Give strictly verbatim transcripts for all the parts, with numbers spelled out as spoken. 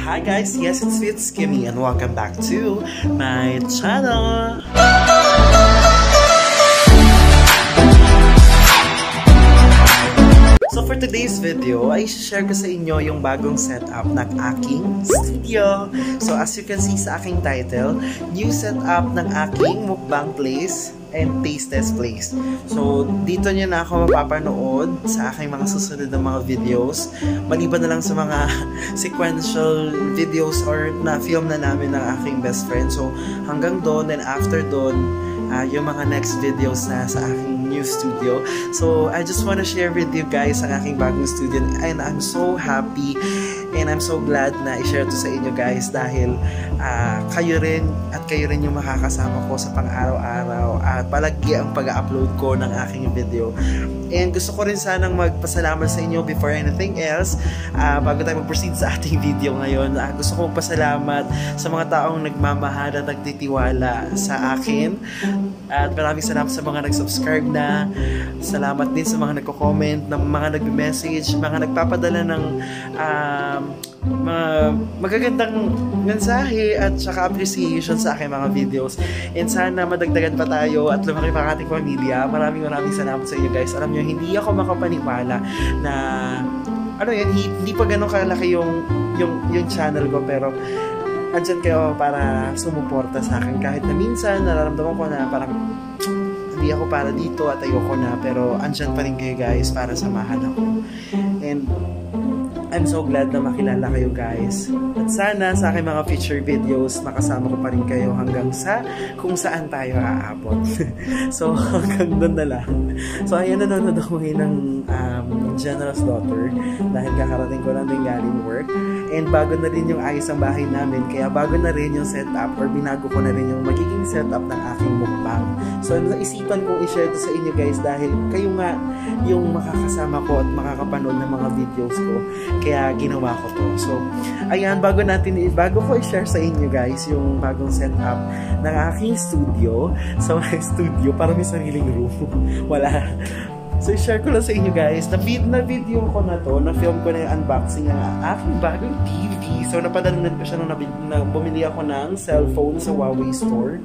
Hi guys, yes, it's Fitz Kimmy and welcome back to my channel. So for today's video, ay share ko sa inyo yung bagong setup ng aking studio. So as you can see sa aking title, new setup ng aking mukbang place and taste test place. So dito nyo na ako mapapanood sa aking mga susunod na mga videos, maliban na lang sa mga sequential videos or na film na namin ng aking best friend. So hanggang doon and after doon, uh, yung mga next videos na sa aking new studio. So I just want to share with you guys ang aking bagong studio and I'm so happy and I'm so glad na i-share to sa inyo guys dahil uh, kayo rin at kayo rin yung makakasama ko sa pang-araw-araw at palagi ang pag-upload ko ng aking video. And gusto ko rin sanang magpasalamat sa inyo before anything else. Uh, bago tayo mag-proceed sa ating video ngayon, uh, gusto ko magpasalamat sa mga taong nagmamahal at nagtitiwala sa akin. At maraming salamat sa mga nag-subscribe na. Salamat din sa mga nagko-comment, ng mga nag-message, mga nagpapadala ng um, mga magagandang mensahe at saka appreciation sa aking mga videos. And sana madagdagan pa tayo at lumaki pa ang ating pamilya. Maraming maraming salamat sa inyo guys. Alam nyo, hindi ako makapaniwala na ano yan, hindi, hindi pa ganun kalaki yung, yung, yung channel ko, pero andyan kayo para sumuporta sa akin kahit na minsan nararamdaman ko na parang hindi ako para dito at ayoko na, pero andyan pa rin kayo guys para samahan ako. And I'm so glad na makilala kayo guys. At sana sa aking mga future videos makasama ko pa rin kayo hanggang sa kung saan tayo aabot. So hanggang doon na lang. So ayan, nanonood ako ngayon ng um, General's Daughter dahil kakarating ko lang din galing work. And bago na rin yung ayos ang bahay namin, kaya bago na rin yung setup or binago ko na rin yung magiging setup ng aking mukbang. So naisipan kong i-share to sa inyo guys dahil kayo nga yung makakasama ko at makakapanood ng mga videos ko. Kaya ginawa ko to. So, ayan, bago natin, bago ko i-share sa inyo guys yung bagong setup ng aking studio. So, my studio, parang may sariling room. Wala. So, i-share ko lang sa inyo guys. Na, na video ko na to, na-film ko na yung unboxing ng aking bagong T V. So, napadalinan ko siya nung na, bumili ako ng cellphone sa Huawei store.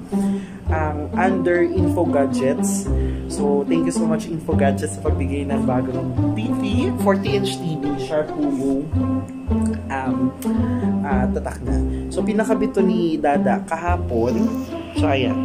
Um, under Info Gadgets. So, thank you so much Info Gadgets sa pagbigay ng bagong T V. forty inch T V, Sharp Umo. Um, uh, tatak na. So, pinakabit to ni Dada kahapon. So, ayan.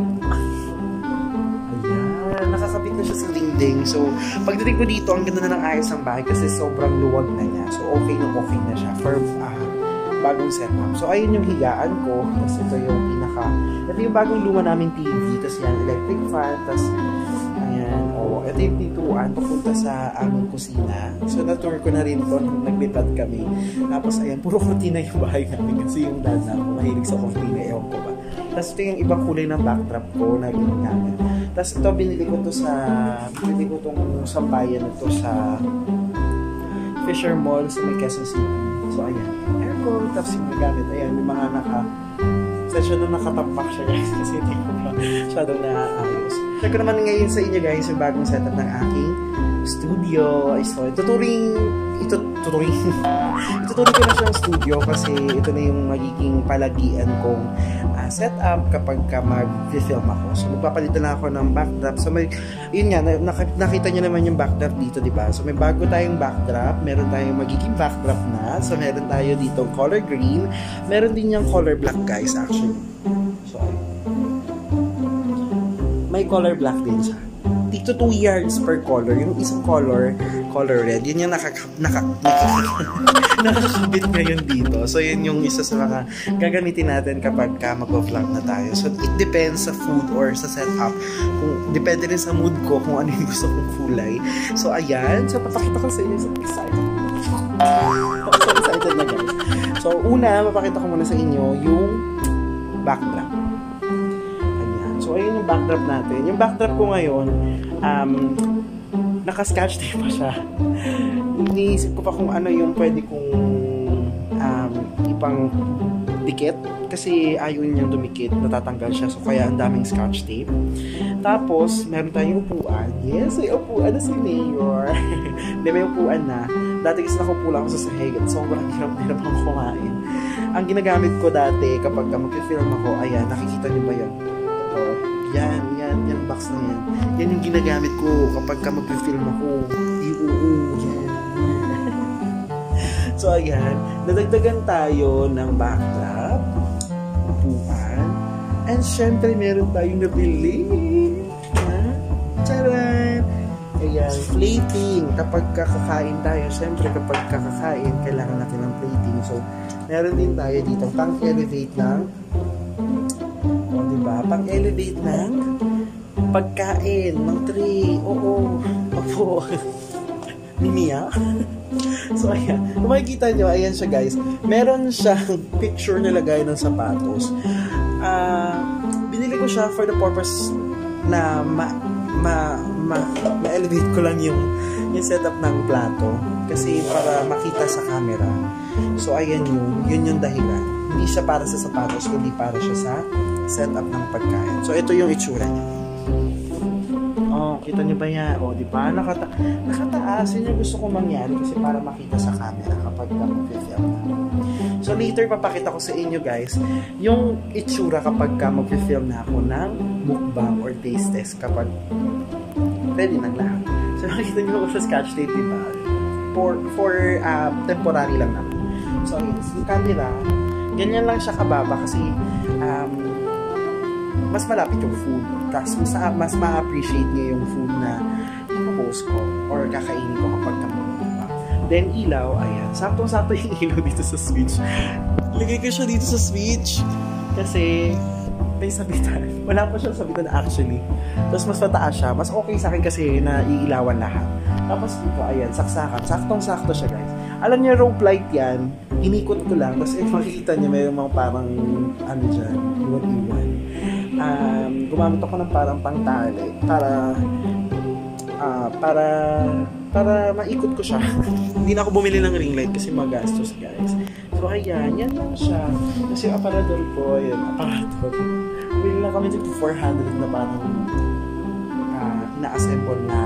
Ayan. Nakakabit na siya sa dingding. So, pagdating ko dito, ang ganda na ng ayos ng bahay kasi sobrang luwag na niya. So, okay na okay na siya. For, uh, bagong setup. So, ayun yung higaan ko. Tapos, ito yung pinaka, ito yung bagong luma naming T V. Tapos, yan, electric fan. Tapos, ayan, o, oh, ito yung pintuan papunta sa aming kusina. So, na-tour ko na rin to nung naglipad kami. Tapos, ayan, puro cortina yung bahay namin. Kasi yung dad na ako, mahilig sa cortina, ewan ko ba. Tapos, ito yung ibang kulay ng backdrop ko na ginagamit. Tapos, ito, binili ko to sa, binili ko itong sambayan na to sa Fisher Mall sa may Quezon City. So, ayan, aircon, tapos yung nagamit, ayan, yung mga naka, session na nakatampak siya guys, kasi hindi ko pa masyadong naayos. Check ko naman ngayon sa inyo guys, yung bagong setup ng aking studio. So, ituturing, ito, tuturing, ituturing ko na siyang studio kasi ito na yung magiging palagian kong uh, setup kapag ka mag-film ako. So, magpapalitan na ako ng backdrop. So, may, yun nga, nakita nyo naman yung backdrop dito, diba? So, may bago tayong backdrop. Meron tayong magiging backdrop na. So, meron tayo dito color green. Meron din yung color black, guys, actually. So, may color black din siya. Dito two yards per color. Yung isang color, color red. Yun yung nakaka, naka, nakakabit ngayon dito. So, yun yung isa sa mga gagamitin natin kapag ka mag-vlog na tayo. So, it depends sa food or sa setup. Kung, depende rin sa mood ko kung ano yung gusto kong kulay. So, ayan. So, papakita ko sa inyo. So, excited. Ako so excited na guys. So, una, mapakita ko muna sa inyo yung backdrop. So, ayun yung backdrop natin. Yung backdrop ko ngayon, um, naka-sketch tape pa siya. Iniisip ko pa kung ano yung pwede kong um, ipang dikit. Kasi ayaw niyang dumikit, natatanggal siya. So, kaya ang daming scotch tape. Tapos, meron tayong upuan. Yes, may upuan na si Mayor. Hindi, may upuan na. Dati kasi nakupo lang ako sa sahig at sobrang hirap-hirap ang kumain. Ang ginagamit ko dati kapag mag-film ako, ayan, nakikita niyo ba yan? Oh, yan, yan, yan box na yan. Yan yung ginagamit ko kapag mag-film ako. Iuuu, yan. So, ayan, nadagdagan tayo ng backdrop, upuan, and syempre, meron tayong nabili. Ha? Charan! Ayan, plating. Kapag kakakain tayo, syempre, kapag kakakain, kailangan natin ng plating. So, meron din tayo dito, pang-elevate lang. O, diba? Pang-elevate lang. Pagkain, ng tray. Oo. Opo. Mimiya. So, ayan. Kung makikita nyo, ayan siya, guys. Meron siyang picture na lagay ng sapatos. Ah, uh, binili ko siya for the purpose na ma, ma, ma, ma-elevate ko lang yung, yung setup ng plato. Kasi para makita sa camera. So, ayan yun. Yun yung dahilan. Hindi siya para sa sapatos, kundi para siya sa setup ng pagkain. So, ito yung itsura niya. Oh, kita niyo ba yan? Oh, di ba? Nakata nakataas. Yun yung gusto kong mangyari kasi para makita sa camera kapag mag-film na. So, later, papakita ko sa inyo, guys, yung itsura kapag mag-film na ako ng mukbang or taste test kapag ready ng lahat. So, makikita niyo ako sa scotch tape, di ba? For, for uh, temporary lang naman. So, ayun, yung camera, ganyan lang siya kababa kasi um, mas malapit yung food. Tapos mas, mas ma-appreciate niya yung food na i-post ko or kakainin ko kapag kamukha. Then ilaw, ayan. Saktong-sakto yung ilaw dito sa switch. Lagay ko siya dito sa switch kasi may sabitan. Wala pa siyang sabitan actually. Tapos mas mataas siya. Mas okay sa akin kasi na iilawan lahat. Tapos dito, ayan, saksakan. Saktong-sakto siya, guys. Alam niyo, rope light yan. Inikot ko lang. Tapos eh, makikita niyo, may mga parang, ano dyan, iwan-iwan. Um, gumamit ako ng parang pangtali para uh, para para maikot ko siya. Hindi na ako bumili ng ring light kasi magastos, guys. So ayan, yan lang siya. Kasi yung aparador ko, yun, aparador. Bili lang kami dito four hundred na parang uh, ina-assemble na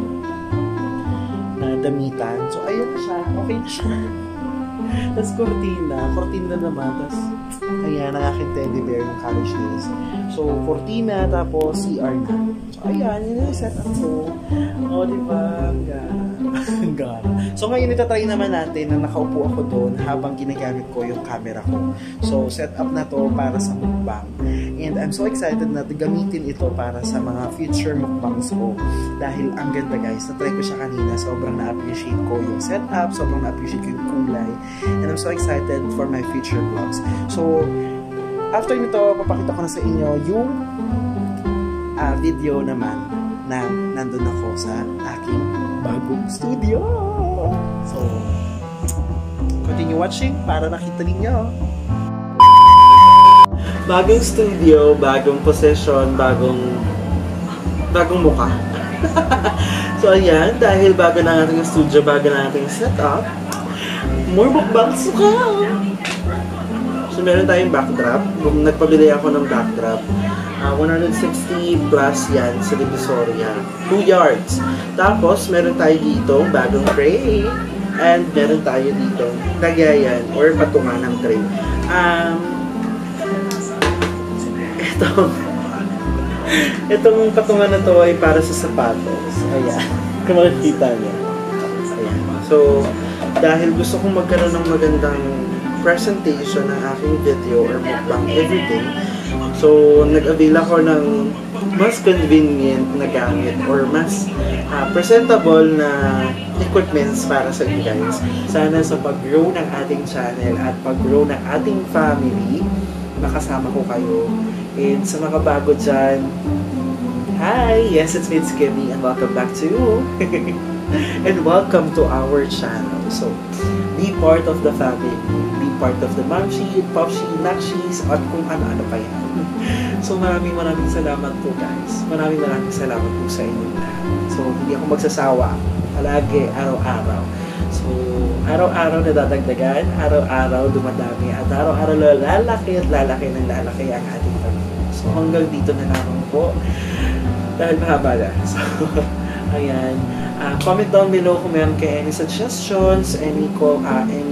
na damitan. So ayun na siya, okay na siya. Tapos cortina, cortina naman. Tapos ayan, ang aking teddy bear ng college days. So, cortina, tapos C R na. So, ayan, yun yung set up ko. O, diba? Ang gana. So, ngayon itatry naman natin na nakaupo ako doon habang ginagamit ko yung camera ko. So, set up na to para sa mukbang. And I'm so excited na gamitin ito para sa mga future mukbangs ko. Dahil ang ganda, guys. Na-try ko siya kanina. Sobrang na-appreciate ko yung setup. Sobrang na-appreciate ko yung kulay. And I'm so excited for my future vlogs. So, after nito, papakita ko na sa inyo yung uh, video naman na nandun ako sa aking bagong studio. So, continue watching para nakita ninyo. Bagong studio, bagong possession, bagong bagong mukha. So, ayan, dahil bago na ating studio, bago na ating setup, more mukbangs ka! So, meron tayong backdrop. Nagpabili ako ng backdrop. Uh, one hundred sixty plus yan sa Divisoria. two yards. Tapos, meron tayo dito bagong tray. And meron tayo dito lagayan or patungan ng tray. Um, itong, itong patungan na to ay para sa sapatos. Ayan. Kung makikita niyo. Ayan. So, dahil gusto kong magkaroon ng magandang presentation ng aking video or mukbang everyday. So, nag-avail ako ng mas convenient na gamit or mas uh, presentable na equipments para sa inyo guys. Sana sa pag-grow ng ating channel at pag-grow ng ating family, makasama ko kayo. And sa mga bago dyan, hi! Yes, it's me, it's Kimmy, and welcome back to and welcome to our channel. So, be part of the family. Be part of the Mamshi, Popshi, Nakshis, at kung ano-ano pa yan. So, maraming maraming salamat po guys. Maraming maraming salamat po sa inyo lahat. So, hindi ako magsasawa. Palagi, araw-araw. So, araw-araw nadadagdagan, araw-araw dumadami, at araw-araw lalaki at lalaki ng lalaki ang ating pamilya. So, hanggang dito na naman po. Dahil mahaba na. So, ayan. Uh, comment down below kung meron kayo any suggestions, any, uh, any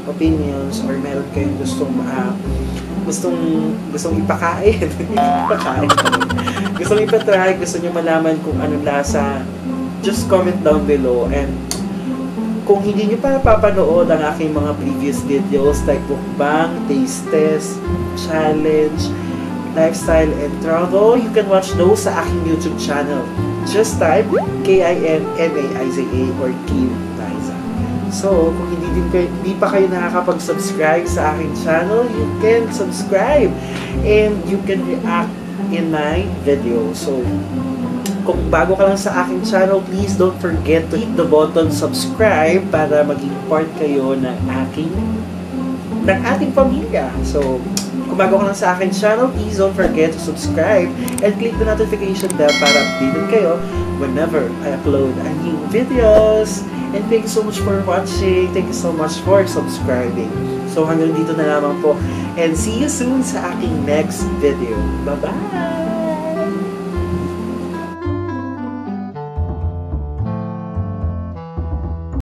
opinions or meron kayong gustong uh, gustong gustong ipakain, ipakain gustong ipatry, gusto niyo malaman kung anong lasa, just comment down below. And kung hindi niyo pa napapanood ang aking mga previous videos like mukbang, taste test, challenge, lifestyle, and travel, you can watch those sa aking YouTube channel. Just type K I M M A I Z A or Kim Liza. So, kung hindi, din kayo, hindi pa kayo nakakapag-subscribe sa aking channel, you can subscribe and you can react in my video. So, kung bago ka lang sa aking channel, please don't forget to hit the button subscribe para maging part kayo ng aking ng ating pamilya. So, kung bago ka lang sa aking channel, please don't forget to subscribe and click the notification bell para updated kayo whenever I upload a new videos. And thank you so much for watching. Thank you so much for subscribing. So, hanggang dito na lamang po. And see you soon sa aking next video. Bye-bye!